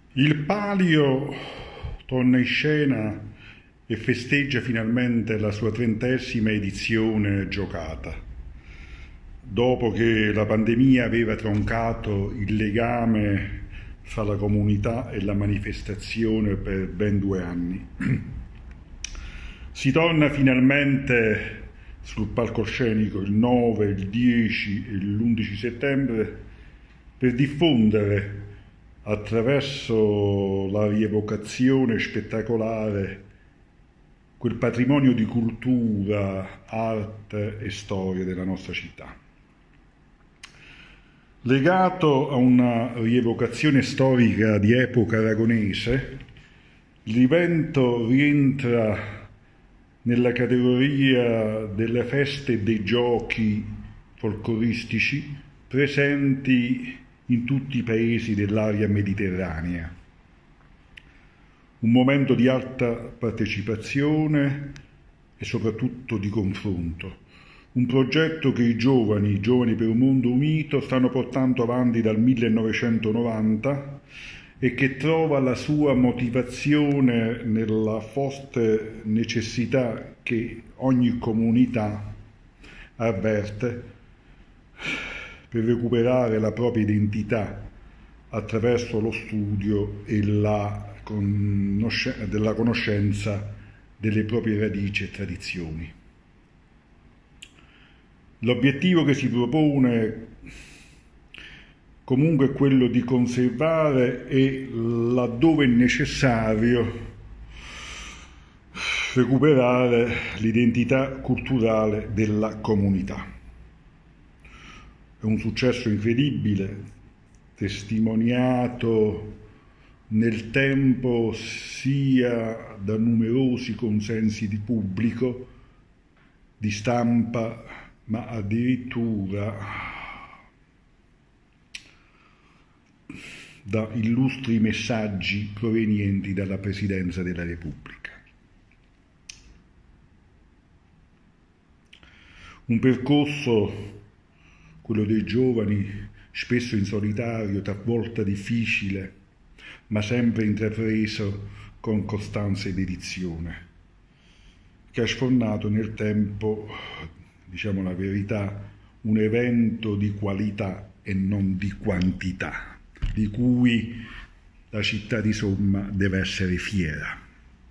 Il Palio torna in scena e festeggia finalmente la sua 30ª edizione giocata, dopo che la pandemia aveva troncato il legame fra la comunità e la manifestazione per ben 2 anni. Si torna finalmente sul palcoscenico il 9, il 10 e l'11 settembre per diffondere attraverso la rievocazione spettacolare quel patrimonio di cultura, arte e storia della nostra città. Legato a una rievocazione storica di epoca aragonese, l'evento rientra nella categoria delle feste e dei giochi folcloristici presenti in tutti i paesi dell'area mediterranea. Un momento di alta partecipazione e soprattutto di confronto. Un progetto che i giovani per un mondo unito, stanno portando avanti dal 1990 e che trova la sua motivazione nella forte necessità che ogni comunità avverte per recuperare la propria identità attraverso lo studio e della conoscenza delle proprie radici e tradizioni. L'obiettivo che si propone comunque è quello di conservare e, laddove è necessario, recuperare l'identità culturale della comunità. È un successo incredibile, testimoniato nel tempo sia da numerosi consensi di pubblico, di stampa, ma addirittura da illustri messaggi provenienti dalla Presidenza della Repubblica. Un percorso, quello dei giovani, spesso in solitario, talvolta difficile, ma sempre intrapreso con costanza e dedizione, che ha sfornato nel tempo, diciamo la verità, un evento di qualità e non di quantità, di cui la città di Somma deve essere fiera.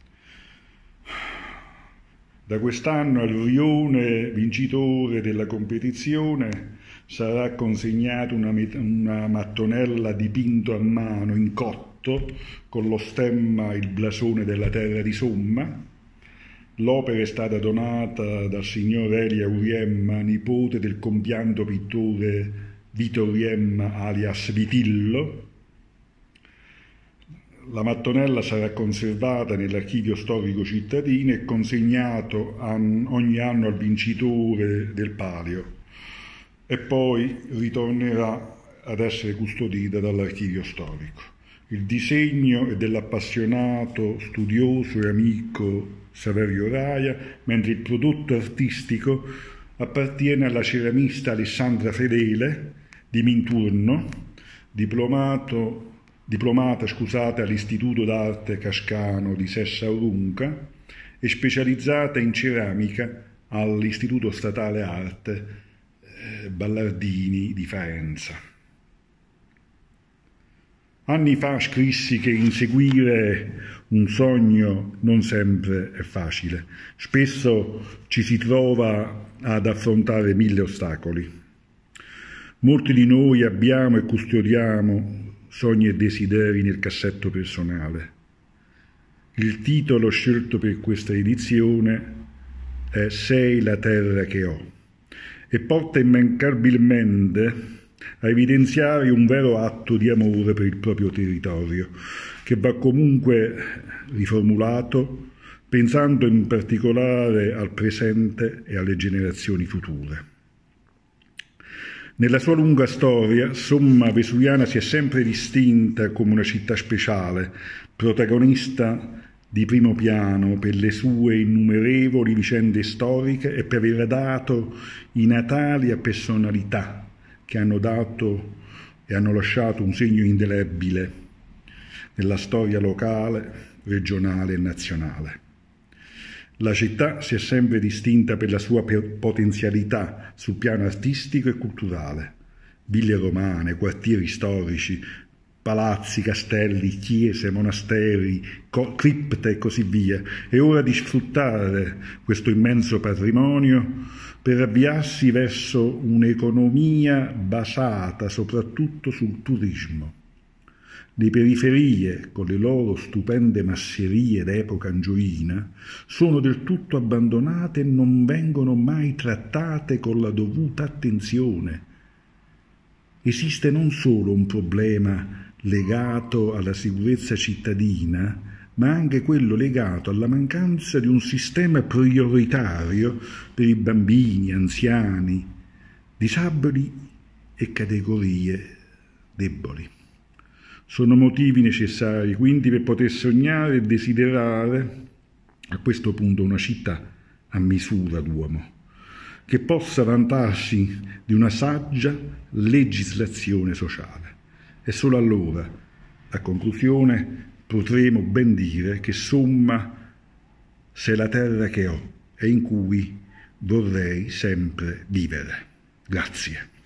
Da quest'anno al rione vincitore della competizione sarà consegnata una mattonella dipinto a mano in cotto con lo stemma e il blasone della terra di Somma. L'opera è stata donata dal signor Elia Uriemma, nipote del compianto pittore Vito Uriemma alias Vitillo. La mattonella sarà conservata nell'archivio storico cittadino e consegnato ogni anno al vincitore del Palio e poi ritornerà ad essere custodita dall'archivio storico. Il disegno è dell'appassionato, studioso e amico Saverio Raia, mentre il prodotto artistico appartiene alla ceramista Alessandra Fedele di Minturno, diplomata all'Istituto d'Arte Cascano di Sessa Aurunca e specializzata in ceramica all'Istituto Statale Arte Ballardini di Faenza. Anni fa scrissi che inseguire un sogno non sempre è facile. Spesso ci si trova ad affrontare 1000 ostacoli. Molti di noi abbiamo e custodiamo sogni e desideri nel cassetto personale. Il titolo scelto per questa edizione è Sei la terra che ho e porta immancabilmente a evidenziare un vero atto di amore per il proprio territorio, che va comunque riformulato pensando in particolare al presente e alle generazioni future. Nella sua lunga storia, Somma Vesuviana si è sempre distinta come una città speciale, protagonista di primo piano per le sue innumerevoli vicende storiche e per aver dato i natali a personalità che hanno dato e hanno lasciato un segno indelebile nella storia locale, regionale e nazionale. La città si è sempre distinta per la sua potenzialità sul piano artistico e culturale. Ville romane, quartieri storici, palazzi, castelli, chiese, monasteri, cripte e così via. È ora di sfruttare questo immenso patrimonio per avviarsi verso un'economia basata soprattutto sul turismo. Le periferie, con le loro stupende masserie d'epoca angioina, sono del tutto abbandonate e non vengono mai trattate con la dovuta attenzione. Esiste non solo un problema legato alla sicurezza cittadina, ma anche quello legato alla mancanza di un sistema prioritario per i bambini, anziani, disabili e categorie deboli. Sono motivi necessari quindi per poter sognare e desiderare a questo punto una città a misura d'uomo, che possa vantarsi di una saggia legislazione sociale. E solo allora, a conclusione, potremo ben dire che Somma è la terra che ho e in cui vorrei sempre vivere. Grazie.